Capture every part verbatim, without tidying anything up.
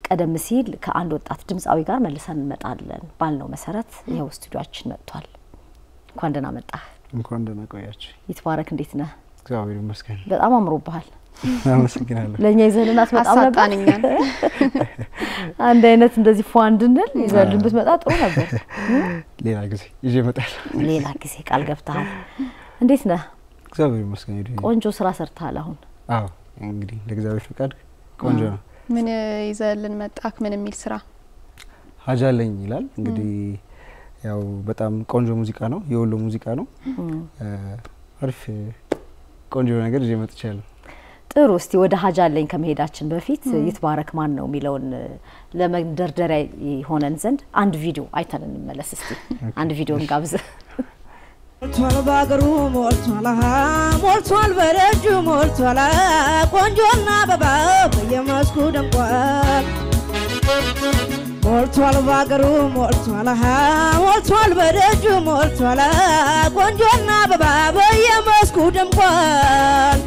ቀደም ሲል ከአንድ ወጣት ድምጻዊ ጋር መልሰን እንመጣለን ባልነው መሰረት ይሄው ስቱዲዮአችን መጥቷል እንኳን ደህና መጣህ እንኳን ደህና ቆያችሁ ይትባረክ እንዴት ነህ እግዚአብሔር ይመስገን በጣም አምሮብሃል አመሰግናለሁ ለኛ ይዘልና ተጣጣም ነበር አሳጣንኛል አንድ አይነት እንደዚህ ፏንድንል ይዘልን ብትመጣ ጥሩ ነበር ሌላ ጊዜ ይዤ እመጣለሁ ሌላ ጊዜ ቃል ገብተሃል እንዴት ነህ እግዚአብሔር ይመስገን ቆንጆ ስራ ሰርተሃል አሁን አዎ እንግዲህ ለእግዚአብሔር ፍቃድ ቆንጆ ነው ምን ይዘልን መጣክ ምን የሚል ስራ ሀጃለኝ ይላል እንግዲህ ያው በጣም ቆንጆ ሙዚቃ ነው የወሎ ሙዚቃ ነው አሪፍ ቆንጆ ነገር ይዤ መጥቻለሁ ጥሩ እስቲ ወደ ሀጃለኝ ከመሄዳችን በፊት ይትባረክ ማን ነው ሚለውን ለመንደርደሪያ ሆነን ዘንድ አንድ ቪዲዮ አይተን እንመለስ እስቲ አንድ ቪዲዮን ጋብዘ ሞልቷል ባገሩ ሞልቷል ሞልቷል በረጁ ሞልቷል ቆንጆና አበባ በየመስኩ ደምቋል ሞልቷል ባገሩ ሞልቷል ሞልቷል በረጁ ሞልቷል ቆንጆና አበባ በየመስኩ ደምቋል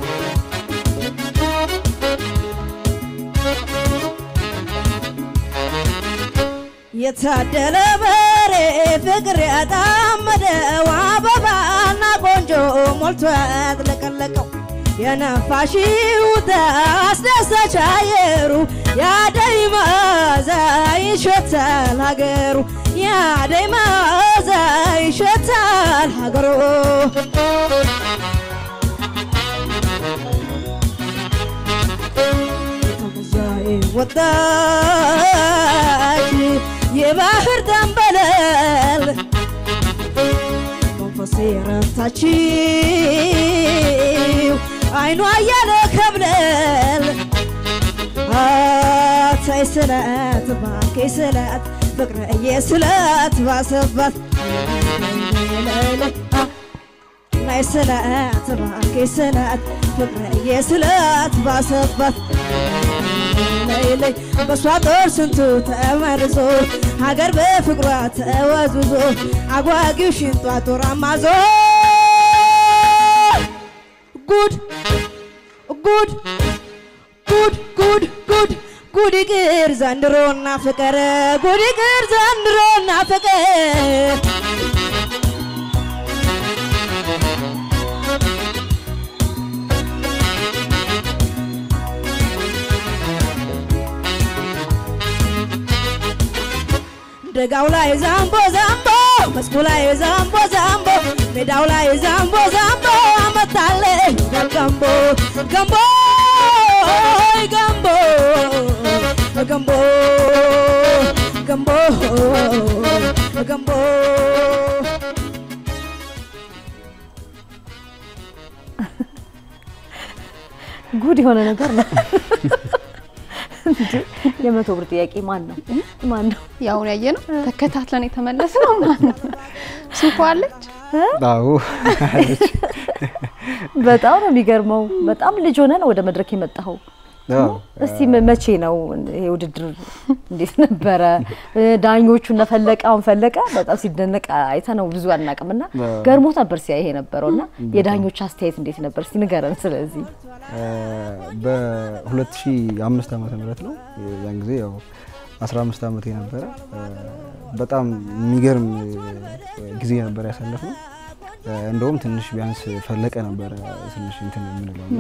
የታደለ በሬ ፍቅር ያጣመደው አበባና ቆንጆ ሞልቶ ያጥለቀለቀው የነፋሺው አስደሳች አየሩ ያደይ መዓዛ ይሸታል ሀገሩ ያደይ መዓዛ ይሸታል ሀገሩ ወጣች የባህር ተንበለል መንፈሴ ረታችው አይኗ ያለ ከብለል አታይ ስላት ባንኬ ስላት ፍቅርዬ ስላት ባሰባት ናይ ስላት ባንኬ ስላት ፍቅርዬ ስላት ባሰባት ليلي بسواطور سنتو تمرزو هاجر بفقرات وازوزو عقواقي وشنطو عطور عمازو good good good good good good يقير زندرونا فكر good يقير زندرونا فكر ደጋው ላይ ዛምቦ ዛምቦ መስኩ ላይ ዛምቦ ዛምቦ ሜዳው ላይ ዛምቦ ዛምቦ አመታለ ገምቦ ገምቦ ገምቦ ገምቦ ገምቦ ገምቦ ጉድ የሆነ ነገር ነው የመቶ ብር ጥያቄ ማን ነው ማን ነው ያው ያየነው ተከታትለን የተመለሰው ማን ነው ሱፋለች አዎ በጣም ነው የሚገርመው በጣም ልጅ ሆነ ነው ወደ መድረክ የመጣው እስቲ መቼ ነው ይሄ ውድድር እንዴት ነበረ ዳኞቹ ነፈለቀውን ፈለቀ በጣም ሲደነቅ አይተነው ብዙ አናቀምና ገርሞት ነበር ሲያ ይሄ ነበርውና የዳኞቹ አስተያየት እንዴት ነበር እስቲ ንገረን ስለዚህ በ2005 ዓመተ ምህረት ነው ያን ጊዜ ያው አስራ አምስት ዓመት የነበረ በጣም የሚገርም ጊዜ ነበር ያሳለፈው እንደውም ትንሽ ቢያንስ ፈለቀ ነበር ትንሽ እንትን የምንለውና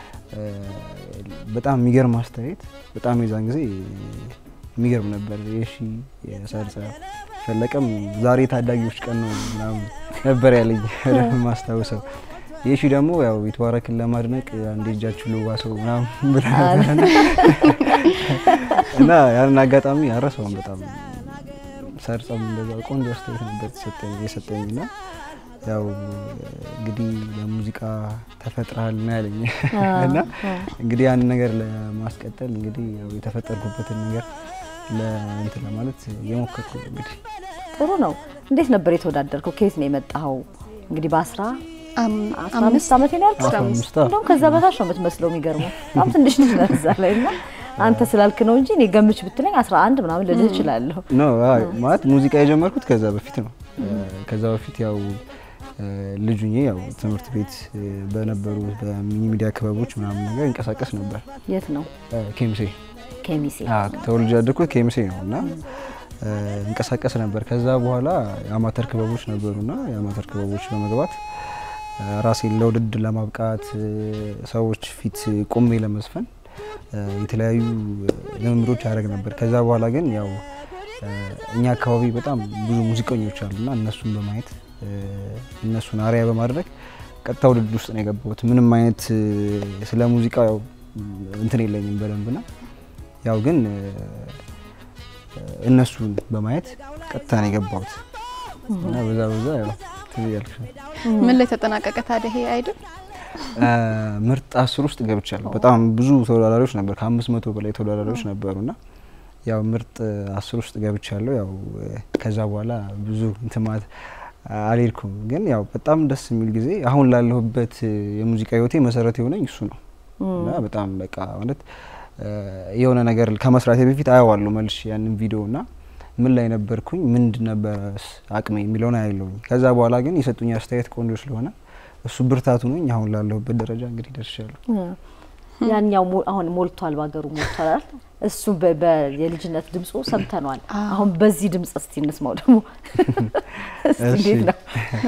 በጣም የሚገርም አስተያየት በጣም የዛን ጊዜ የሚገርም ነበር የሺ የሰርጸ ፈለቀም ዛሬ ታዳጊዎች ቀን ነው ምናምን ነበር ያለኝ ማስተዋወሰው የሺ ደግሞ ያው ይትባረክን ለማድነቅ አንዴ እጃችሁ ለዋሰው ምናምን ብራና እና ያን አጋጣሚ አረሰው በጣም ሰርጸም እንደዛ ቆንጆ አስተያየት ነበር ተሰጠኝ የሰጠኝና ያው እንግዲህ ለሙዚቃ ተፈጥራል ነው ያለኝ እና እንግዲህ ያን ነገር ለማስቀጠል እንግዲህ ያው የተፈጠርኩበትን ነገር ለእንት ለማለት የሞከርኩ እንግዲህ ጥሩ ነው እንዴት ነበር የተወዳደርከው ከየት ነው የመጣው እንግዲህ በአስራ አምስት ዓመት ነው ያልኩት እንደውም ከዛ በታች ነው የምትመስለው የሚገርመው በጣም ትንሽ ልጅ ነህ እዛ ላይና አንተ ስላልክ ነው እንጂ እኔ ገምች ብትለኝ አስራ አንድ ምናምን ልልህ እችላለሁ ነው አይ ማለት ሙዚቃ የጀመርኩት ከዛ በፊት ነው ከዛ በፊት ያው ልጁኝ ያው ትምህርት ቤት በነበሩ በሚኒ ሚዲያ ክበቦች ምናምን ነገር እንቀሳቀስ ነበር የት ነው ኬምሴ ከሚሴ አዎ ተወልጄ ያደኩት ከሚሴ ነውና እንቀሳቀስ ነበር። ከዛ በኋላ የአማተር ክበቦች ነበሩና የአማተር ክበቦች በመግባት ራሴን ለውድድር ለማብቃት ሰዎች ፊት ቆሜ ለመስፈን የተለያዩ ልምምዶች ያደርግ ነበር። ከዛ በኋላ ግን ያው እኛ አካባቢ በጣም ብዙ ሙዚቀኞች አሉና እነሱን በማየት እነሱን አሪያ በማድረግ ቀጥታ ውድድር ውስጥ ነው የገባሁት። ምንም አይነት ስለ ሙዚቃ ያው እንትን የለኝም በደንብና ያው ግን እነሱን በማየት ቀጥታ ነው የገባሁት እና በዛ በዛ ያው ትይያልሽ። ምን ላይ ተጠናቀቀ ታዲያ ይሄ አይደል? ምርጥ አስር ውስጥ ገብቻለሁ። በጣም ብዙ ተወዳዳሪዎች ነበር፣ ከአምስት መቶ በላይ ተወዳዳሪዎች ነበሩና ያው ምርጥ አስር ውስጥ ገብቻለሁ። ያው ከዛ በኋላ ብዙ እንትማት አልሄድኩም፣ ግን ያው በጣም ደስ የሚል ጊዜ አሁን ላለሁበት የሙዚቃ ህይወቴ መሰረት የሆነኝ እሱ ነው እና በጣም በቃ ማለት የሆነ ነገር ከመስራቴ በፊት አየዋለሁ መልሽ ያንን ቪዲዮና ምን ላይ ነበርኩኝ ምንድን ነበር አቅሜ የሚለውን አያለሁኝ። ከዛ በኋላ ግን የሰጡኝ አስተያየት ቆንጆ ስለሆነ እሱ ብርታቱ ነኝ አሁን ላለሁበት ደረጃ እንግዲህ ደርሻለሁ። ያኛው አሁን ሞልቷል ባገሩ ሞልቷል። እሱ በየልጅነት ድምጹ ሰምተናል። አሁን በዚህ ድምጽ እስቲ እንስማው ደግሞ እስቲ እንዴት ነው?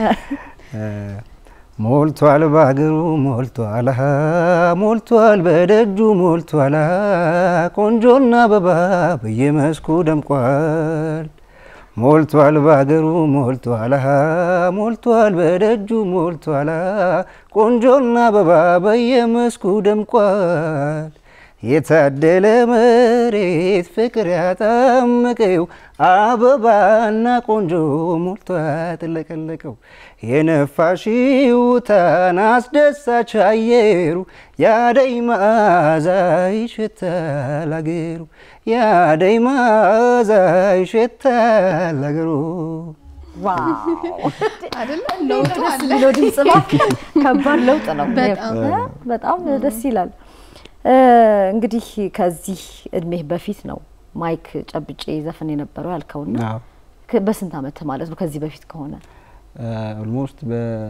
ሞልቷል ባገሩ ሞልቷል ሞልቷል በደጁ ሞልቷል ቆንጆና አበባ በየመስኩ ደምቋል። ሞልቷል ባገሩ ሞልቷል ሞልቷል በደጁ ሞልቷል ቆንጆና አበባ በየመስኩ ደምቋል። የታደለ መሬት ፍቅር ያጣመቀው አበባና ቆንጆ ሞልቶ ያጥለቀለቀው የነፋሺው ታናስደሳች አየሩ ያደይ መዓዛ ይሸታል አገሩ ያደይ መዓዛ ይሸታል አገሩ። ዋው አይደለ? ለውጥ አለ። ነው ድምጽ ከባድ ለውጥ ነው። በጣም ደስ ይላል። እንግዲህ ከዚህ እድሜ በፊት ነው ማይክ ጨብጬ ዘፈን የነበረው ያልከውና በስንት አመት ማለት ነው? ከዚህ በፊት ከሆነ ኦልሞስት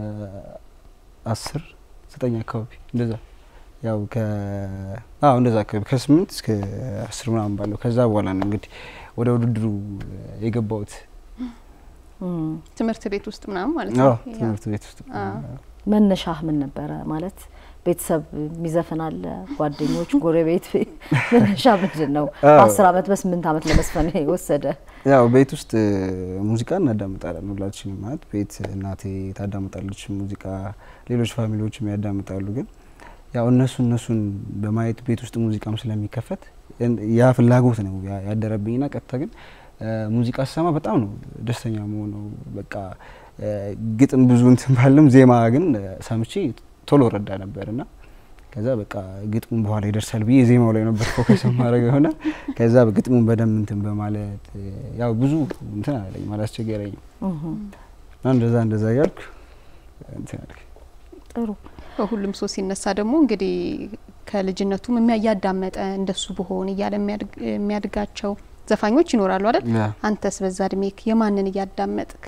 በ10 ዘጠኝ አካባቢ እንደዛ ያው ከ አዎ እንደዛ ከስምንት እስከ አስር ምናምን ባለው ከዛ በኋላ ነው እንግዲህ ወደ ውድድሩ የገባሁት። ትምህርት ቤት ውስጥ ምናምን ማለት ነው? አዎ ትምህርት ቤት ውስጥ። መነሻህ ምን ነበረ? ማለት ቤተሰብ የሚዘፈናል ጓደኞች ጎረቤት መነሻ ምንድን ነው? በአስር አመት በስምንት አመት ለመስፈን ወሰደ? ያው ቤት ውስጥ ሙዚቃ እናዳምጣለን ሁላችንም። ማለት ቤት እናቴ ታዳምጣለች ሙዚቃ፣ ሌሎች ፋሚሊዎችም ያዳምጣሉ። ግን ያው እነሱ እነሱን በማየት ቤት ውስጥ ሙዚቃም ስለሚከፈት ያ ፍላጎት ነው ያደረብኝና ቀጥታ ግን ሙዚቃ ሰማ በጣም ነው ደስተኛ መሆነው። በቃ ግጥም ብዙ እንትን ባለም ዜማ ግን ሰምቼ ቶሎ ረዳ ነበርና ከዛ በቃ ግጥሙን በኋላ ይደርሳል ብዬ ዜማው ላይ ነበር ፎከስ ማድረግ ሆነ። ከዛ በግጥሙን በደም እንትን በማለት ያው ብዙ እንትን አለኝ ማለት አስቸገረኝ እና እንደዛ እንደዛ ያልኩ እንትን አለኝ። ጥሩ። ሁሉም ሰው ሲነሳ ደግሞ እንግዲህ ከልጅነቱም የሚያዳመጠ እንደሱ በሆነ እያለ የሚያድጋቸው ዘፋኞች ይኖራሉ አይደል? አንተስ በዛ እድሜክ የማንን እያዳመጥክ?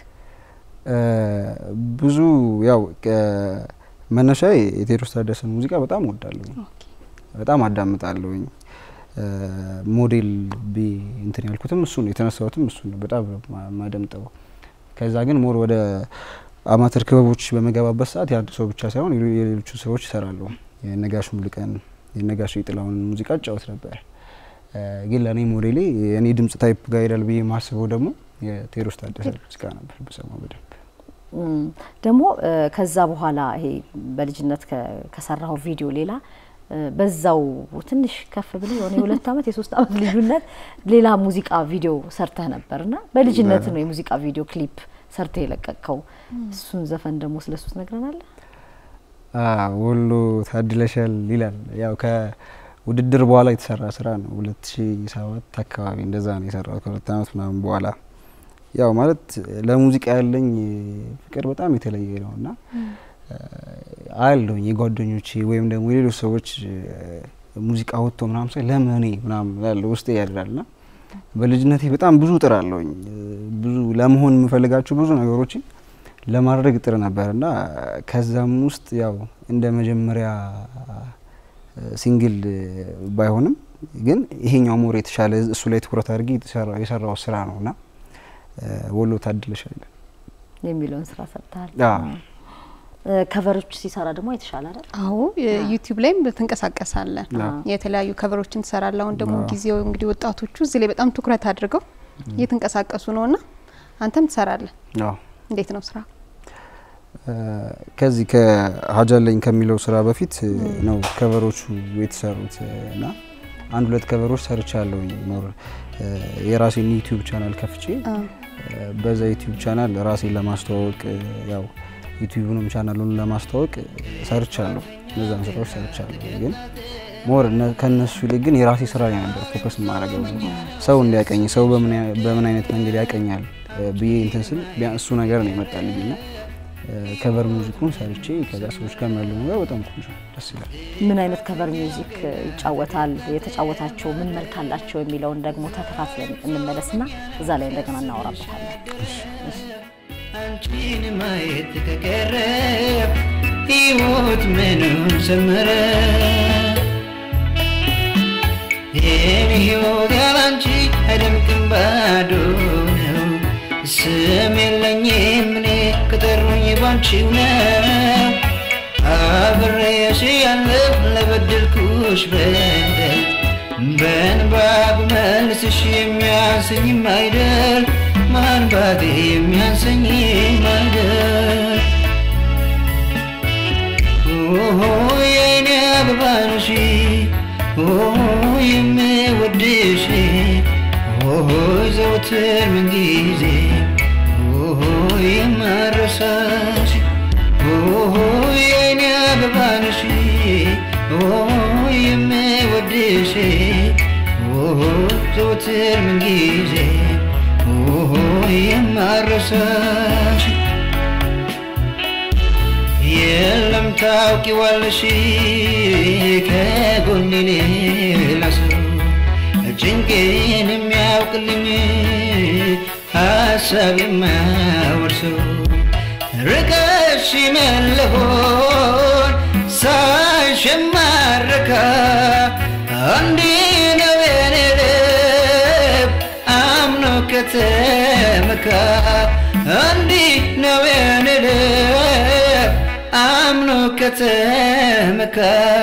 ብዙ ያው መነሻዬ የቴዎድሮስ ታደሰን ሙዚቃ በጣም ወዳለሁ፣ በጣም አዳምጣለሁኝ። ሞዴል ቢ እንትን ያልኩትም እሱ ነው፣ የተነሳሁትም እሱ ነው፣ በጣም ማደምጠው። ከዛ ግን ሞር ወደ አማተር ክበቦች በመገባበት ሰዓት የአንድ ሰው ብቻ ሳይሆን የሌሎቹ ሰዎች እሰራለሁ። የነጋሽ ሙሉቀን የነጋሽ ጥላሁን ሙዚቃ ጫወት ነበር። ግን ለኔ ሞዴሌ የኔ ድምጽ ታይፕ ጋር ይላል ብዬ ማስበው ደግሞ የቴዎድሮስ ታደሰ ሙዚቃ ነበር በሰማው በደንብ። ደግሞ ከዛ በኋላ ይሄ በልጅነት ከሰራው ቪዲዮ ሌላ በዛው ትንሽ ከፍ ብለ የሆነ የሁለት አመት የሶስት አመት ልዩነት ሌላ ሙዚቃ ቪዲዮ ሰርተህ ነበርና በልጅነት ነው የሙዚቃ ቪዲዮ ክሊፕ ሰርተህ የለቀቀው። እሱን ዘፈን ደግሞ ስለሱ ነግረናል። አዎ ወሎ ታድለሻል ይላል። ያው ከውድድር በኋላ የተሰራ ስራ ነው። ሁለት ሺህ ሰባት አካባቢ እንደዛ ነው የሰራው ከሁለት አመት ምናምን በኋላ። ያው ማለት ለሙዚቃ ያለኝ ፍቅር በጣም የተለየ ነውና አልዶኝ የጓደኞቼ ወይም ደግሞ የሌሎች ሰዎች ሙዚቃ ወጥቶ ምናምን ሳይ ለምን ምናምን ያለው ውስጤ ያድራልና በልጅነቴ በጣም ብዙ ጥራለሁኝ። ብዙ ለመሆን የምፈልጋቸው ብዙ ነገሮችን ለማድረግ ጥር ነበርና ከዛም ውስጥ ያው እንደ መጀመሪያ ሲንግል ባይሆንም ግን ይሄኛው ሞር የተሻለ እሱ ላይ ትኩረት አድርጌ የተሰራው የሰራው ስራ ነውና ወሎ ታድለሻል የሚለውን ስራ ሰርታል። አዎ ከቨሮች ሲሰራ ደግሞ የተሻለ አይደል? አዎ ዩቲዩብ ላይም ተንቀሳቀሳለ የተለያዩ ከቨሮችን ተሰራላው ደግሞ ጊዜው እንግዲህ ወጣቶቹ እዚህ ላይ በጣም ትኩረት አድርገው እየተንቀሳቀሱ ነውና አንተም ትሰራለህ። አዎ እንዴት ነው ስራ? ከዚህ ከሀጃለኝ ከሚለው ስራ በፊት ነው ከቨሮቹ የተሰሩት እና አንድ ሁለት ከቨሮች ሰርቻለሁ። ኖር የራሴን ዩቲዩብ ቻናል ከፍቼ በዛ ዩቲዩብ ቻናል ራሴን ለማስተዋወቅ ያው ዩቲዩብንም ቻናሉን ለማስተዋወቅ ሰርቻለሁ። እነዛን ስራዎች ሰርቻለሁ። ግን ሞር ከነሱ ላይ ግን የራሴ ስራ ላይ ነበር ፎከስ ማድረገው። ሰው እንዲያቀኝ ሰው በምን በምን አይነት መንገድ ያቀኛል ብዬ እንትን ስል እሱ ነገር ነው የመጣልኝና ከቨር ሙዚኩን ሰርቼ ከዛ ሰዎች ጋር ማለት ነው በጣም ቆንጆ ደስ ይላል። ምን አይነት ከቨር ሙዚክ ይጫወታል የተጫወታቸው ምን መልክ አላቸው የሚለውን ደግሞ ተከታትለን እንመለስና እዛ ላይ እንደገና እናወራበታለን። አንቺን ማየት ከቀረ ህይወት ምንም ሰመረ የኔ ህይወት ያላንቺ አይደምቅም ባዶ ነው ስም የለኝም እኔ ከጠሩኝ ባንቺው ነው አብሬሽ ያለሁ ለበደልኩሽ በደል በእንባ ብመልስሽ የሚያንሰኝም አይደል ማንባቴ የሚያንሰኝም አይደል ኦሆ የኔ አበባ ነሽ ኦሆ የምወድሽ ኦሆ ዘወትር ምንጊዜ ኦሆ የማረሳሽ ኦሆ የኔ አበባ ነሽ ኦሆ የምወድሽ ኦሆ ዘወትር ምንጊዜ ኦሆ የማረሳሽ የለም ታውቂዋለሽ ከጎኔ ሌላ ሰው ጭንቄን የሚያውቅልኝ ሀሳብ የማያወርሰው ርቀሽ መለሆን ሳይሽ የማረካ እንዲህ ነው የኔ ልብ አምኖ ከተመካ እንዲህ ነው የኔ ልብ አምኖ ከተመካ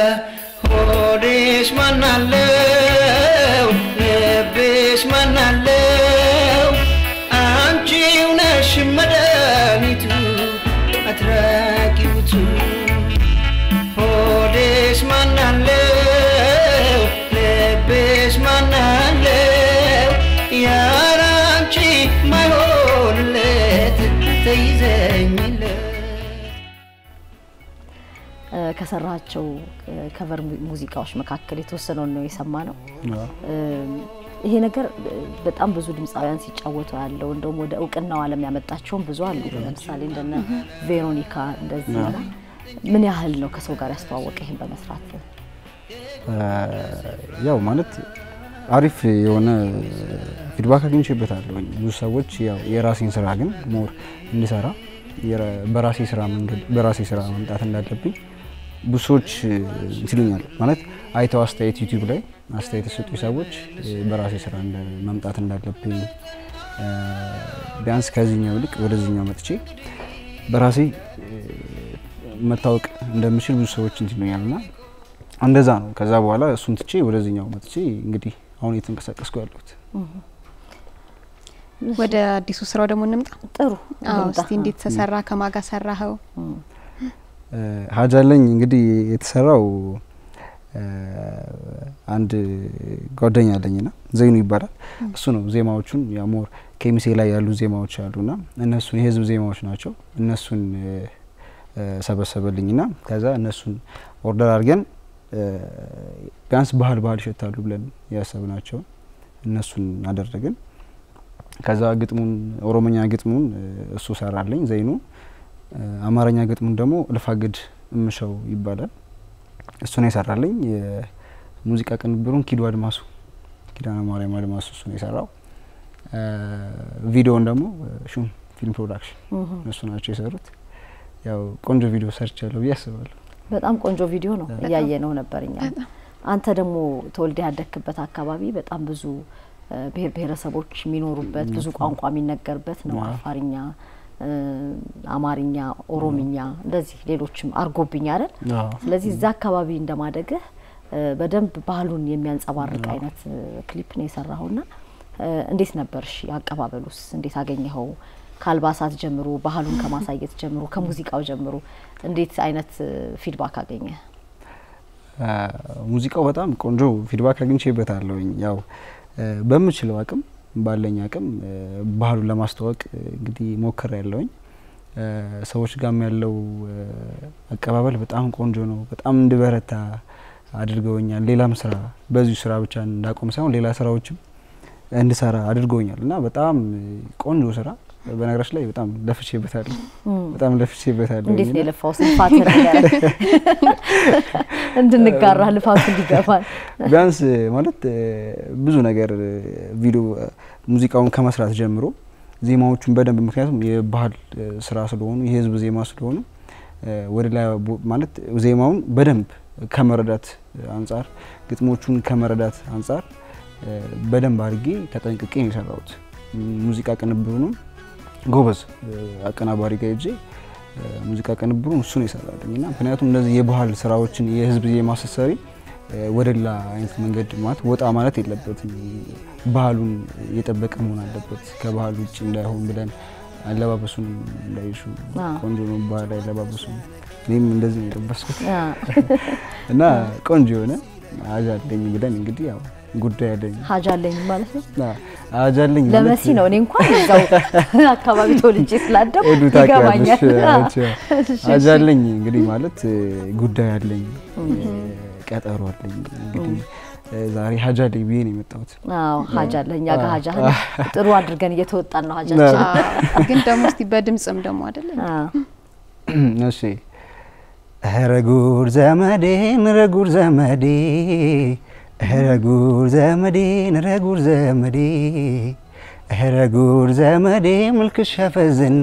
ሆዴሽ ማናለው ልብሽ ማናለው አንቺው ነሽ መድኃኒቱ አትራቂውቱ ሆዴሽ ማናለው ልብሽ ማናለው ያራንቺ ማይሆንለት ተይዘኝለት ከሰራቸው ከቨር ሙዚቃዎች መካከል የተወሰነውን ነው የሰማነው። ይሄ ነገር በጣም ብዙ ድምጻውያን ሲጫወቱ ያለው እንደውም ወደ እውቅናው ዓለም ያመጣቸው ብዙ አሉ። ለምሳሌ እንደነ ቬሮኒካ እንደዚህ ነው። ምን ያህል ነው ከሰው ጋር ያስተዋወቀ ይሄን በመስራት? ያው ማለት አሪፍ የሆነ ፊድባክ አግኝቼበታለሁ። ብዙ ሰዎች ያው የራሴን ስራ ግን ሞር እንድሰራ በራሴ ስራ መንገድ በራሴ ስራ መምጣት እንዳለብኝ ብዙዎች ይሉኛል። ማለት አይተው አስተያየት ዩቲዩብ ላይ አስተያየት የሰጡ ሰዎች በራሴ ስራ መምጣት እንዳለብኝ ቢያንስ ከዚህኛው ልክ ወደዚህኛው መጥቼ በራሴ መታወቅ እንደምችል ብዙ ሰዎች እንትሉኛልና እንደዛ ነው። ከዛ በኋላ እሱን ትቼ ወደዚህኛው መጥቼ እንግዲህ አሁን እየተንቀሳቀስኩ ያለሁት። ወደ አዲሱ ስራው ደግሞ እንምጣ። ጥሩ አዎ እስቲ እንዴት ተሰራ ከማጋ ሰራኸው? ሀጃለኝ እንግዲህ የተሰራው አንድ ጓደኛ አለኝና ዘይኑ ይባላል። እሱ ነው ዜማዎቹን ያሞር ኬሚሴ ላይ ያሉ ዜማዎች አሉና እነሱን የህዝብ ዜማዎች ናቸው። እነሱን ሰበሰበልኝና ከዛ እነሱን ኦርደር አድርገን ቢያንስ ባህል ባህል ይሸታሉ ብለን ያሰብናቸው እነሱን አደረግን። ከዛ ግጥሙን ኦሮሞኛ ግጥሙን እሱ ሰራልኝ ዘይኑ። አማርኛ ግጥሙን ደግሞ ልፋግድ እምሸው ይባላል እሱ ነው የሰራልኝ። የሙዚቃ ቅንብሩን ኪዱ አድማሱ ኪዳነ ማርያም አድማሱ እሱ ነው የሰራው። ቪዲዮውን ደግሞ ሹም ፊልም ፕሮዳክሽን እሱ ናቸው የሰሩት። ያው ቆንጆ ቪዲዮ ሰርቻለሁ ብዬ አስባለሁ። በጣም ቆንጆ ቪዲዮ ነው ያያየነው ነበርኛ። አንተ ደግሞ ተወልደ ያደክበት አካባቢ በጣም ብዙ ብሔር ብሔረሰቦች የሚኖሩበት ብዙ ቋንቋ የሚነገርበት ነው አፋርኛ አማርኛ ኦሮምኛ እንደዚህ ሌሎችም አርጎብኛ አይደል ስለዚህ እዛ አካባቢ እንደማደግህ በደንብ ባህሉን የሚያንጸባርቅ አይነት ክሊፕ ነው የሰራውና እንዴት ነበርሽ ያቀባበሉስ እንዴት አገኘኸው ካልባሳት ጀምሮ ባህሉን ከማሳየት ጀምሮ ከሙዚቃው ጀምሮ እንዴት አይነት ፊድባክ አገኘ ሙዚቃው በጣም ቆንጆ ፊድባክ አግኝቼበታለሁኝ ያው በምችለው አቅም ባለኝ አቅም ባህሉን ለማስተዋወቅ እንግዲህ ሞክር ያለውኝ ሰዎች ጋርም ያለው አቀባበል በጣም ቆንጆ ነው በጣም እንድበረታ አድርገውኛል ሌላም ስራ በዚህ ስራ ብቻ እንዳቆም ሳይሆን ሌላ ስራዎችም እንድሰራ አድርገውኛልና በጣም ቆንጆ ስራ በነገራችን ላይ በጣም ለፍቼበታለሁ በጣም ለፍቼበታለሁ እንዴት ነው ለፋው ስንፋት ነገር እንድንጋራ ልፋቱ እንዲገባል ቢያንስ ማለት ብዙ ነገር ቪዲዮ ሙዚቃውን ከመስራት ጀምሮ ዜማዎቹን በደንብ ምክንያቱም የባህል ስራ ስለሆኑ የህዝብ ዜማ ስለሆኑ ወደ ላይ ማለት ዜማውን በደንብ ከመረዳት አንፃር ግጥሞቹን ከመረዳት አንፃር በደንብ አድርጌ ተጠንቅቄ ነው የሰራሁት ሙዚቃ ቅንብሩን ጎበዝ አቀናባሪ ጋር ሄጄ ሙዚቃ ቅንብሩን እሱ ነው የሰራልኝና ምክንያቱም እንደዚህ የባህል ስራዎችን የህዝብ ዜማ ሰሰሪ ወደላ አይነት መንገድ ማለት ወጣ ማለት የለበትም ባህሉን የጠበቀ መሆን አለበት ከባህሉ ውጭ እንዳይሆን ብለን አለባበሱን እንዳይሹ ቆንጆ ነው ባህል አለባበሱ እኔም እንደዚህ ነው የለበስኩት እና ቆንጆ ሆነ አጃለኝ ብለን እንግዲህ ያው ጉዳይ አለኝ ሀጃለኝ ማለት ነው አጃለኝ ማለት ለመሲ ነው እኔ እንኳን እዛው አካባቢ ተወልጄ ስላደኩ ይገባኛል አጃለኝ እንግዲህ ማለት ጉዳይ አለኝ ቀጠሮ አለኝ እንግዲህ ዛሬ ሀጃለኝ ብዬ ነው የመጣሁት አዎ ሀጃለኝ ያጋ ሀጃህ ጥሩ አድርገን እየተወጣን ነው ሀጃችን ግን ደግሞ እስቲ በድምጽም ደግሞ አይደል እሺ ረጉር ዘመዴ ረጉር ዘመዴ ረጉር ዘመዴ ረጉር ዘመዴ ረጉር ዘመዴ መልክሽ ያፈዝና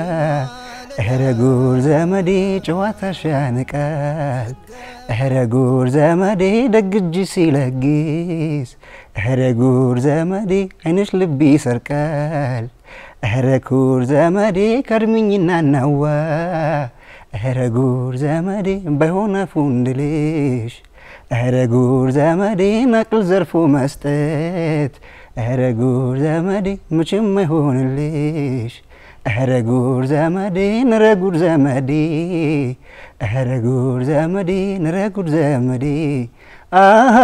ረጉር ዘመዴ ጨዋታሽ ያንቃል ረጉር ዘመዴ ደግጅ ሲለግስ ረጉር ዘመዴ አይንሽ ልብ ይሰርቃል ረጉር ዘመዴ ከርሚኝና ናዋ ረጉር ዘመዴ ባይሆነ ፉንድልሽ ረጉር ዘመዴ ነቅል ዘርፎ መስጠት ረጉር ዘመዴ መቼም አይሆንልሽ ረጉር ዘመዴ ረጉር ዘመዴ ረጉር ዘመዴ ረጉር ዘመዴ አሃ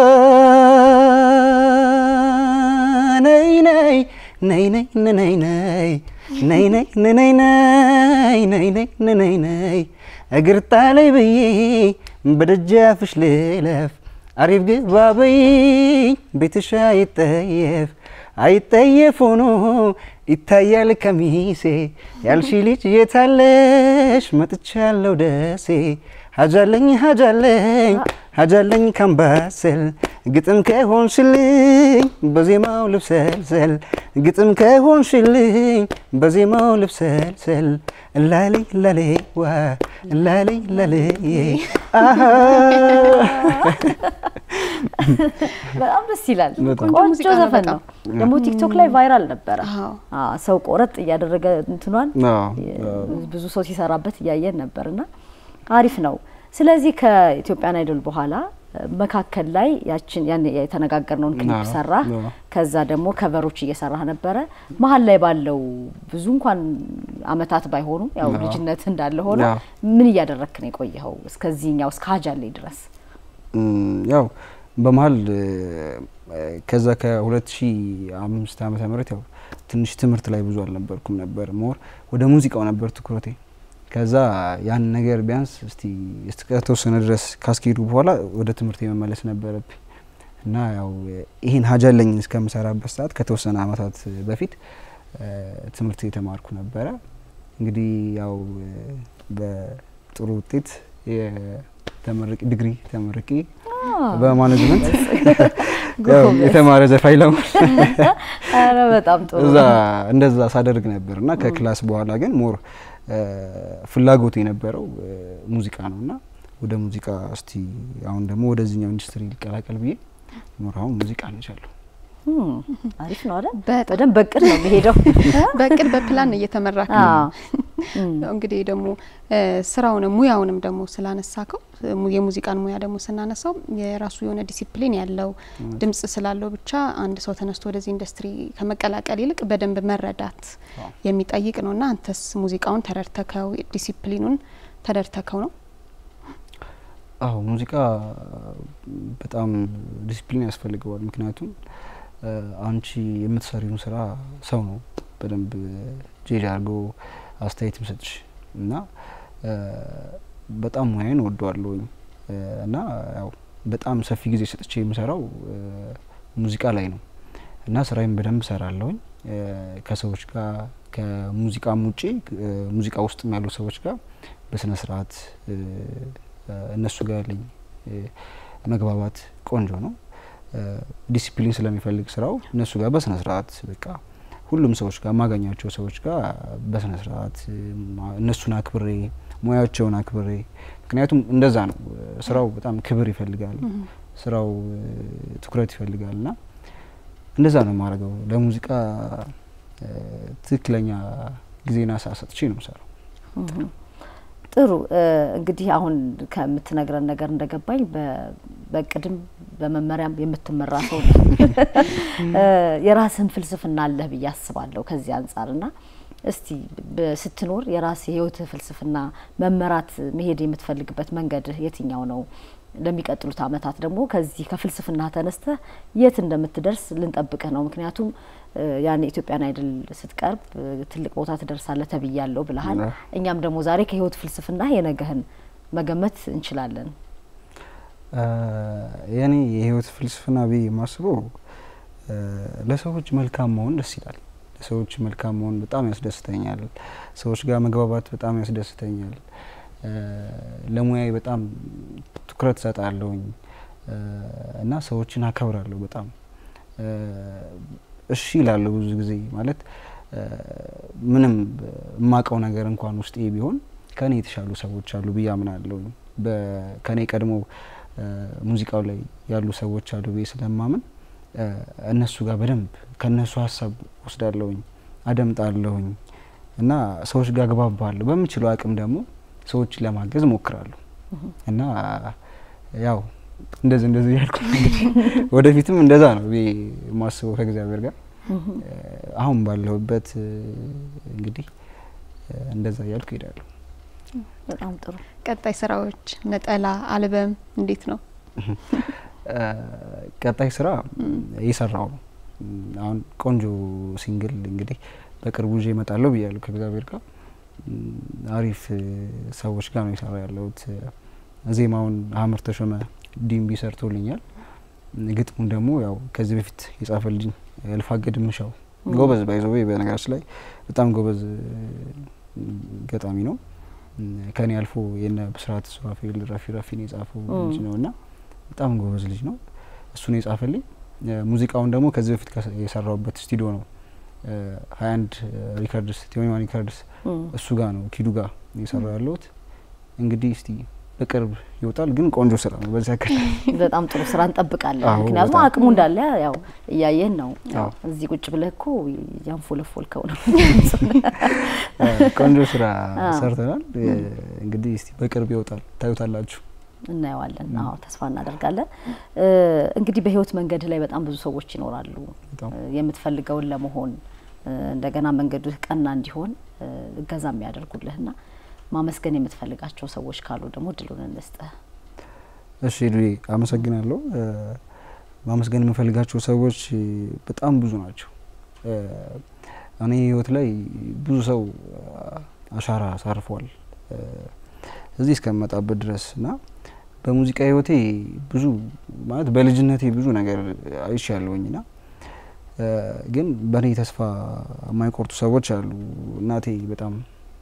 ነይ ነይ ነይ ነይ ነይ ነይ ነይ ነይ ነይ ነይ ነይ ነይ ነይ ነይ እግር ጣለይ ብዬ በደጃፍሽ ልለፍ አሪፍ ግባ በይኝ ቤትሽ አይጠየፍ አይጠየፍ ሆኖ ይታያል ከሚሴ ያልሺ ልጅ የታለሽ መጥቻለሁ ደሴ ሀጃለኝ ሀጃለኝ ሀጃለኝ ካምባሰል ግጥም ከሆንሽልኝ በዜማው ልብሰልሰል ግጥም ከሆንሽልኝ በዜማው ልብሰልሰል ላሊ ላሊ ዋ ላሊ ላሊ አሃ በጣም ደስ ይላል ቆንጆ ዘፈን ነው ደግሞ ቲክቶክ ላይ ቫይራል ነበር አዎ ሰው ቆረጥ እያደረገ እንትኗን ብዙ ሰው ሲሰራበት ያያየን ነበርና አሪፍ ነው ስለዚህ ከኢትዮጵያን አይዶል በኋላ መካከል ላይ ያችን ያን የተነጋገርነውን ክሊፕ ሰራ ከዛ ደግሞ ከቨሮች እየሰራህ ነበር መሃል ላይ ባለው ብዙ እንኳን አመታት ባይሆኑ ያው ልጅነት እንዳለ ሆነ ምን ያደረክ ነው የቆየው እስከዚህኛው እስከ ሀጃለኝ ድረስ ያው በመሃል ከዛ ከ2005 ዓመተ ምህረት ያው ትንሽ ትምርት ላይ ብዙ አልነበርኩም ነበር ሞር ወደ ሙዚቃው ነበር ትኩረቴ ከዛ ያን ነገር ቢያንስ እስቲ እስከተወሰነ ድረስ ካስኬዱ በኋላ ወደ ትምርት የመመለስ ነበረብኝ እና ያው ይሄን ሀጃለኝ እስከምሰራበት ሰዓት ከተወሰነ አመታት በፊት ትምርት የተማርኩ ነበር እንግዲህ ያው በጥሩ ውጤት የተመረቂ ዲግሪ ተመረቂ በማኔጅመንት ያው የተማረ ዘፋይለው አረ በጣም ጥሩ እዛ እንደዛ ሳደርግ ነበርና ከክላስ በኋላ ግን ሞር ፍላጎት የነበረው ሙዚቃ ነውና ወደ ሙዚቃ እስቲ አሁን ደግሞ ወደዚህኛው ኢንዱስትሪ ሊቀላቀል ብዬ ኖራው ሙዚቃ ነቻለሁ። አሪፍ ነው አይደል? በደንብ በቅድ ነው የሚሄደው። በቅድ በፕላን እየተመራክ ነው። እንግዲህ ደግሞ ስራውን ሙያውንም ደግሞ ስላነሳከው የሙዚቃን ሙያ ደግሞ ስናነሳው የራሱ የሆነ ዲሲፕሊን ያለው ድምጽ ስላለው ብቻ አንድ ሰው ተነስቶ ወደዚህ ኢንዱስትሪ ከመቀላቀል ይልቅ በደንብ መረዳት የሚጠይቅ ነውና አንተስ ሙዚቃውን ተረድተከው ዲሲፕሊኑን ተረድተከው ነው? አዎ ሙዚቃ በጣም ዲሲፕሊን ያስፈልገዋል። ምክንያቱም አንቺ የምትሰሪውን ስራ ሰው ነው በደንብ ጄጅ አድርጎ አስተያየት መስጠትሽ እና በጣም ሙያዬን ወደዋለሁኝ እና ያው በጣም ሰፊ ጊዜ ሰጥቼ የምሰራው ሙዚቃ ላይ ነው እና ስራዬን በደንብ ሰራለሁኝ ከሰዎች ጋር ከሙዚቃም ውጪ ሙዚቃ ውስጥ ያሉ ሰዎች ጋር በስነ ስርዓት እነሱ ጋር ያለኝ መግባባት ቆንጆ ነው። ዲሲፕሊን ስለሚፈልግ ስራው እነሱ ጋር በስነ ስርዓት በቃ ሁሉም ሰዎች ጋር ማገኛቸው ሰዎች ጋር በስነ ስርዓት እነሱን አክብሬ ሙያቸውን አክብሬ ምክንያቱም እንደዛ ነው ስራው በጣም ክብር ይፈልጋል። ስራው ትኩረት ይፈልጋልና እንደዛ ነው ማረጋው። ለሙዚቃ ትክክለኛ ጊዜና ሰዓት ሰጥቼ ነው የምሰራው። ጥሩ እንግዲህ አሁን ከምትነግረን ነገር እንደገባኝ በቅድም በመመሪያም የምትመራ ሰው የራስን ፍልስፍና አለህ ብዬ አስባለሁ። ከዚህ አንፃርና እስቲ ስትኖር የራስ የህይወት ፍልስፍና መመራት መሄድ የምትፈልግበት መንገድ የትኛው ነው? ለሚቀጥሉት አመታት ደግሞ ከዚህ ከፍልስፍና ተነስተ የት እንደምትደርስ ልንጠብቅህ ነው። ምክንያቱም ያን ኢትዮጵያን አይደል ስትቀርብ ትልቅ ቦታ ትደርሳለህ ተብያለሁ ብለሃል። እኛም ደግሞ ዛሬ ከህይወት ፍልስፍና የነገህን መገመት እንችላለን። ያኔ የህይወት ፍልስፍና ብዬ የማስበው ለሰዎች መልካም መሆን ደስ ይላል። ለሰዎች መልካም መሆን በጣም ያስደስተኛል። ሰዎች ጋር መግባባት በጣም ያስደስተኛል። ለሙያዬ በጣም ትኩረት ሰጣለሁኝ እና ሰዎችን አከብራለሁ በጣም እሺ ይላልው ብዙ ጊዜ ማለት ምንም ማቀው ነገር እንኳን ውስጤ ቢሆን ከኔ የተሻሉ ሰዎች አሉ ብዬ አምናለሁ። በከኔ ቀድሞ ሙዚቃው ላይ ያሉ ሰዎች አሉ ብዬ ስለማምን እነሱ ጋር በደንብ ከነሱ ሀሳብ ወስዳለሁኝ አደምጣለሁኝ እና ሰዎች ጋር ግባባለሁ። በምችለው አቅም ደግሞ ሰዎች ለማገዝ ሞክራለሁ እና ያው እንደዚህ እንደዚህ ያልኩ ወደፊትም እንደዛ ነው ማስበው ከእግዚአብሔር ጋር አሁን ባለሁበት እንግዲህ እንደዛ ያልኩ ይላል። በጣም ጥሩ። ቀጣይ ስራዎች ነጠላ አልበም እንዴት ነው? ቀጣይ ስራ እየሰራው ነው። አሁን ቆንጆ ሲንግል እንግዲህ በቅርቡ ይዤ እመጣለሁ ብያለሁ ከእግዚአብሔር ጋር አሪፍ ሰዎች ጋር ነው እየሰራ ያለሁት። ዜማውን አህመር ተሾመ ዲምቢ ሰርቶልኛል። ግጥሙን ደግሞ ያው ከዚህ በፊት የጻፈልኝ ያልፋገድ ምሻው ጎበዝ ባይዘው በነገራችን ላይ በጣም ጎበዝ ገጣሚ ነው። ከኔ አልፎ የነ ብስራት ሱራፌል ረፊ ረፊን የጻፈው ልጅ ነውና በጣም ጎበዝ ልጅ ነው። እሱ ነው የጻፈልኝ። ሙዚቃውን ደግሞ ከዚህ በፊት የሰራውበት ስቱዲዮ ነው ሃያ አንድ ሪከርድስ ቲዮኒ ሪከርድስ እሱ ጋር ነው ኪዱ ጋር የሰራው ያለሁት። እንግዲህ እስቲ በቅርብ ይወጣል ግን ቆንጆ ስራ ነው። በዛ ከ በጣም ጥሩ ስራ እንጠብቃለን። ምክንያቱም አቅሙ እንዳለ ያው እያየን ነው። እዚህ ቁጭ ብለህ እኮ ያንፎለፎልከው ነው። ቆንጆ ስራ ሰርተናል። እንግዲህ እስቲ በቅርብ ይወጣል ታዩታላችሁ። እናየዋለን። አዎ ተስፋ እናደርጋለን። እንግዲህ በህይወት መንገድ ላይ በጣም ብዙ ሰዎች ይኖራሉ። የምትፈልገውን ለመሆን እንደገና መንገዱ ቀና እንዲሆን እገዛ የሚያደርጉልህና ማመስገን የምትፈልጋቸው ሰዎች ካሉ ደግሞ ድሉን እንስጥህ። እሺ ዱይ አመሰግናለሁ። ማመስገን የምፈልጋቸው ሰዎች በጣም ብዙ ናቸው። እኔ ህይወት ላይ ብዙ ሰው አሻራ አሳርፏል እዚህ እስከመጣበት ድረስና በሙዚቃ ህይወቴ ብዙ ማለት በልጅነቴ ብዙ ነገር አይቻለሁኝና ግን በኔ ተስፋ የማይቆርጡ ሰዎች አሉ። እናቴ በጣም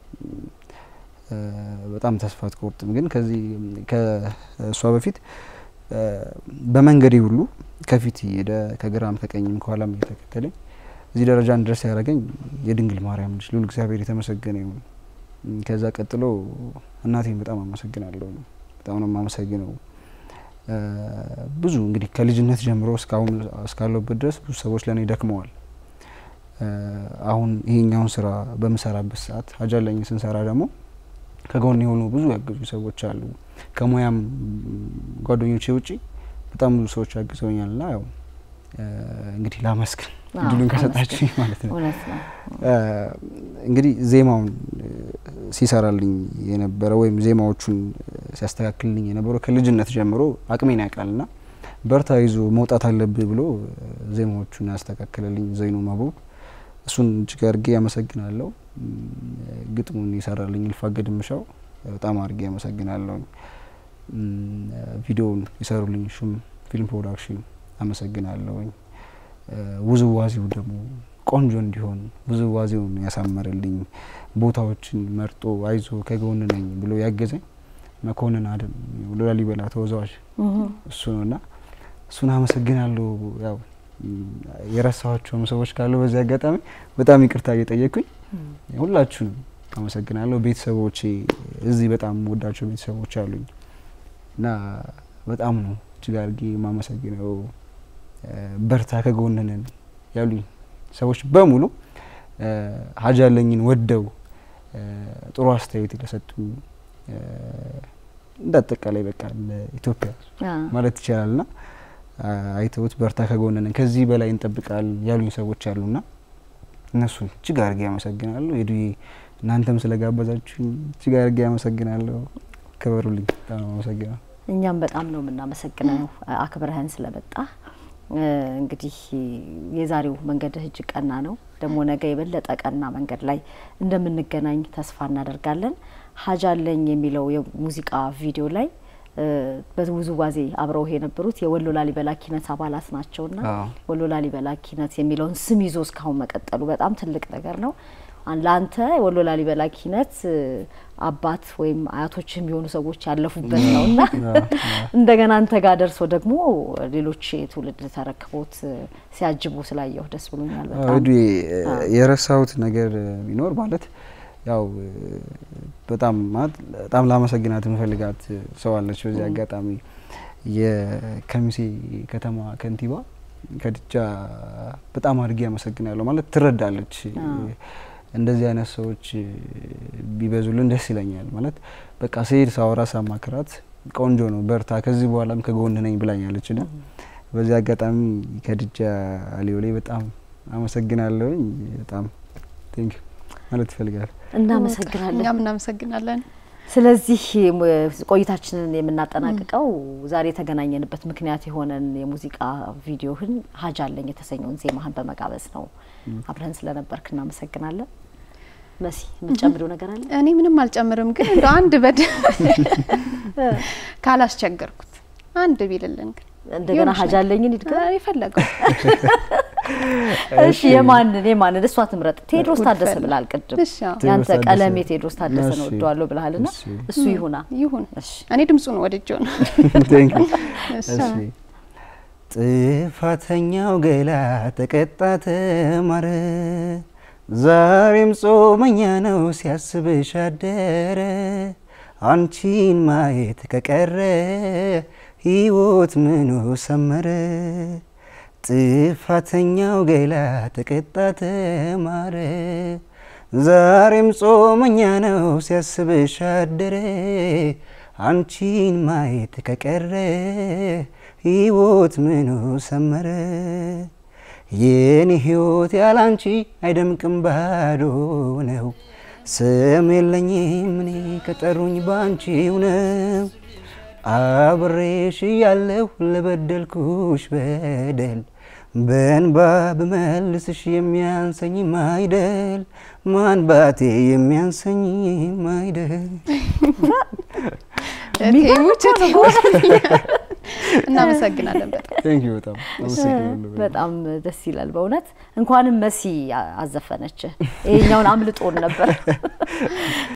በጣም ተስፋ አትቆርጥም። ግን ከዚህ ከሷ በፊት በመንገዴ ሁሉ ከፊት ሄደ ከግራም ከቀኝም ከኋላም እየተከተለኝ እዚህ ደረጃ እንድረስ ያደረገኝ የድንግል ማርያም ልጅ ልዑል እግዚአብሔር የተመሰገነ ይሁን። ከዛ ቀጥሎ እናቴን በጣም አመሰግናለሁ። በጣም ነው የማመሰግነው። ብዙ እንግዲህ ከልጅነት ጀምሮ እስካሁን እስካለሁበት ድረስ ብዙ ሰዎች ለኔ ደክመዋል። አሁን ይሄኛውን ስራ በመሰራበት ሰዓት ሀጃለኝ ስንሰራ ደግሞ ከጎን የሆኑ ብዙ ያገዙ ሰዎች አሉ። ከሙያም ጓደኞቼ ውጪ በጣም ብዙ ሰዎች ያግዘውኛልና ያው እንግዲህ ላመስግን እድሉን ከሰጣችኝ ማለት ነው። እንግዲህ ዜማውን ሲሰራልኝ የነበረ ወይም ዜማዎቹን ሲያስተካክልልኝ የነበረው ከልጅነት ጀምሮ አቅሜን ያውቃልና በርታ ይዞ መውጣት አለብህ ብሎ ዜማዎቹን ያስተካክልልኝ ዘይኑ ማቡብ እሱን እጅግ አድርጌ ያመሰግናለሁ። ግጥሙን ይሰራልኝ ልፋገድምሻው በጣም አድርጌ ያመሰግናለሁ። ቪዲዮውን ይሰሩልኝ ሹም ፊልም ፕሮዳክሽን አመሰግናለሁ። ውዝዋዜው ደግሞ ቆንጆ እንዲሆን ውዝዋዜውን ያሳመረልኝ ቦታዎችን መርጦ አይዞ ከጎን ነኝ ብሎ ያገዘኝ መኮንን አደም ላሊበላ ተወዛዋዥ እሱ ነውና እሱን አመሰግናለሁ። ያው የረሳኋቸውም ሰዎች ካሉ በዚህ አጋጣሚ በጣም ይቅርታ እየጠየቅኩኝ ሁላችሁንም አመሰግናለሁ። ቤተሰቦቼ እዚህ በጣም ወዳቸው ቤተሰቦች አሉኝ እና በጣም ነው እጅግ አድርጌ የማመሰግነው። በርታ ከጎን ነን ያሉኝ ሰዎች በሙሉ ሀጃለኝን ወደው ጥሩ አስተያየት ለሰጡኝ እንዳጠቃላይ በቃ ለኢትዮጵያ ማለት ይችላልና አይተውት በርታ ከጎን ነን ከዚህ በላይ እንጠብቃለን ያሉኝ ሰዎች አሉና እነሱን እጅግ አድርጌ አመሰግናለሁ። የዱዬ እናንተም ስለጋበዛችሁኝ እጅግ አድርጌ አመሰግናለሁ። ከበሩልኝ በጣም አመሰግናለሁ። እኛም በጣም ነው የምናመሰግነው አክብረህን ስለመጣ። እንግዲህ የዛሬው መንገድህ እጅግ ቀና ነው። ደግሞ ነገ የበለጠ ቀና መንገድ ላይ እንደምንገናኝ ተስፋ እናደርጋለን። ሀጃለኝ የሚለው የሙዚቃ ቪዲዮ ላይ በውዝዋዜ አብረው የነበሩት የወሎ ላሊበላ ኪነት አባላት ናቸውና ወሎ ላሊበላ ኪነት የሚለውን ስም ይዞ እስካሁን መቀጠሉ በጣም ትልቅ ነገር ነው። ላንተ ወሎ ላሊበላ ኪነት አባት ወይም አያቶች የሚሆኑ ሰዎች ያለፉበት ነውና እንደገና አንተ ጋር ደርሶ ደግሞ ሌሎች ትውልድ ተረክቦት ሲያጅቡ ስላየው ደስ ብሎኛል በጣም። አውዲ የረሳሁት ነገር ቢኖር ማለት ያው በጣም በጣም ላመሰግናት የምፈልጋት ሰው አለች በዚህ አጋጣሚ የከሚሴ ከተማ ከንቲባ ከድጃ በጣም አድርጌ አመሰግናለሁ። ማለት ትረዳለች እንደዚህ አይነት ሰዎች ቢበዙልን ደስ ይለኛል። ማለት በቃ ሰይድ ሳወራ ሳማክራት ቆንጆ ነው በርታ ከዚህ በኋላም ከጎን ነኝ ብላኛለችና በዚህ አጋጣሚ ከድጃ አሊዮሌ በጣም አመሰግናለሁ። በጣም ቴንክ ዩ ማለት ፈልጋለሁ። እናመሰግናለን። እኛም እናመሰግናለን። ስለዚህ ቆይታችንን የምናጠናቅቀው ዛሬ የተገናኘንበት ምክንያት የሆነን የሙዚቃ ቪዲዮህን ሀጃለኝ የተሰኘውን ዜማህን በመጋበዝ ነው። አብረን ስለነበርክ እናመሰግናለን። መሲ የምትጨምሪው ነገር አለ? እኔ ምንም አልጨምርም፣ ግን እንደው አንድ በድ ካላስቸገርኩት አንድ ቢልልን ግን እንደገና ሀጃለኝን ይድጋ ይፈልጋው። እሺ የማን የማን እሷ ትምረጥ? ቴድሮስ ታደሰ ብላል ቅድም። ያንተ ቀለሜ ቴድሮስ ታደሰ ነው ወደዋለሁ ብለሃልና እሱ ይሁና ይሁን። እኔ ድምጹን ወደጆ ነው። ቴንክ ዩ። እሺ ጥፋተኛው ገላ ተቀጣ ተማረ ዛሬም ጾመኛ ነው ሲያስብሽ አደረ አንቺን ማየት ከቀረ ህይወት ምኑ ሰመረ ጥፋተኛው ገላ ተቀጣ ተማረ ዛሬም ጾመኛ ነው ሲያስብሽ አደረ አንቺን ማየት ከቀረ ህይወት ምኑ ሰመረ የኔ ህይወት ያላንቺ አይደምቅም ባዶ ነው ስም የለኝም እኔ ከጠሩኝ ባንቺው ነው አብሬሽ ያለሁ ለበደልኩሽ በደል በእንባ ብመልስሽ የሚያንሰኝ ማይደል ማንባቴ የሚያንሰኝ ማይደል ቴሙች እናመሰግናለን በጣም ቴንክ ዩ በጣም በጣም ደስ ይላል በእውነት። እንኳንም መሲ አዘፈነች። ይሄኛውን አምልጦን ነበር።